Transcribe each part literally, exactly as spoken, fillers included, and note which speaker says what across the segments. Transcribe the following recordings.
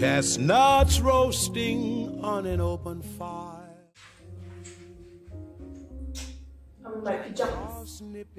Speaker 1: chestnuts roasting on an open fire.
Speaker 2: I'm in my pajamas.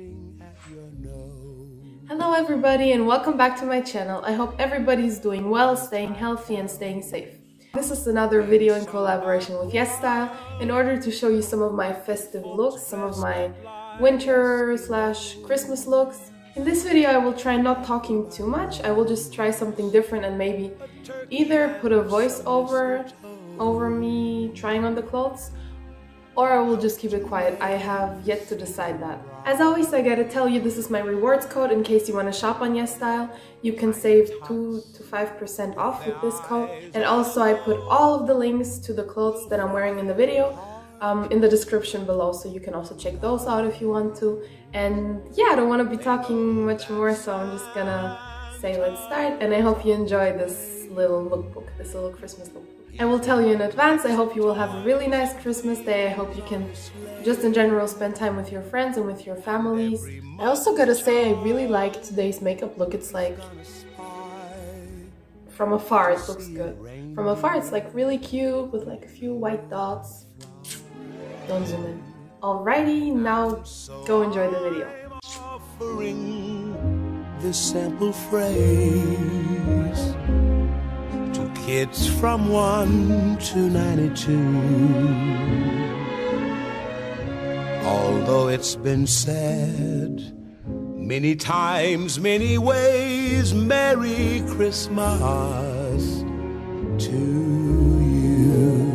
Speaker 2: Hello everybody and welcome back to my channel. I hope everybody's doing well, staying healthy and staying safe. This is another video in collaboration with YesStyle in order to show you some of my festive looks, some of my winter slash Christmas looks. In this video I will try not talking too much. I will just try something different and maybe either put a voice over over me trying on the clothes, or I will just keep it quiet. I have yet to decide that. As always, I gotta tell you, this is my rewards code in case you want to shop on YesStyle. You can save two to five percent off with this code. And also I put all of the links to the clothes that I'm wearing in the video um, in the description below, so you can also check those out if you want to. And yeah, I don't want to be talking much more, so I'm just gonna say let's start. And I hope you enjoy this little lookbook, this little Christmas lookbook. I will tell you in advance, I hope you will have a really nice Christmas day. I hope you can just in general spend time with your friends and with your families. I also gotta say I really like today's makeup look. It's like, from afar it looks good. From afar it's like really cute with like a few white dots. Don't zoom in. Alrighty, now go enjoy the video.
Speaker 1: Offering this sample phrase to kids from one to ninety-two. Although it's been said many times, many ways, Merry Christmas to you.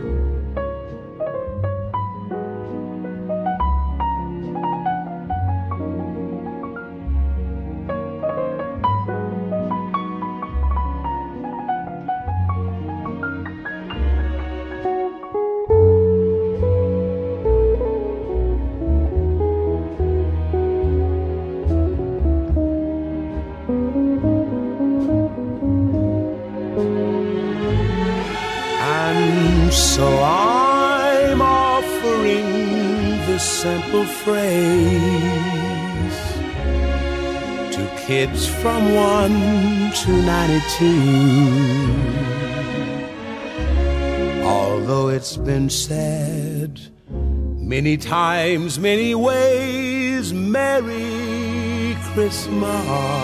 Speaker 1: So I'm offering this simple phrase to kids from one to ninety-two. Although it's been said many times, many ways, Merry Christmas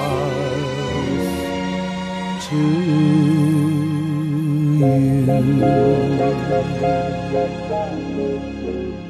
Speaker 1: to you.